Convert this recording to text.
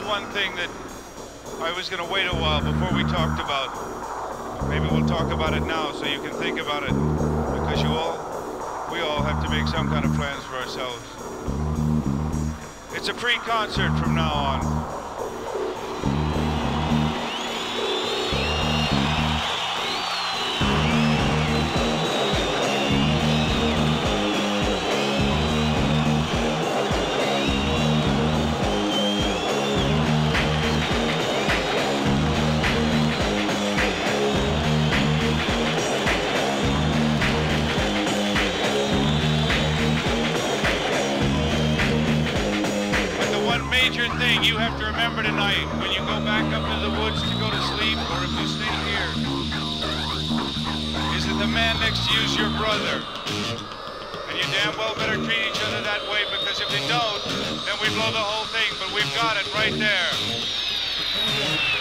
one thing that I was going to wait a while before we talked about. Maybe we'll talk about it now so you can think about it, because we all have to make some kind of plans for ourselves. It's a pre-concert from now on. Major thing you have to remember tonight when you go back up to the woods to go to sleep, or if you stay here, is that the man next to you is your brother. And you damn well better treat each other that way, because if they don't, then we blow the whole thing, but we've got it right there.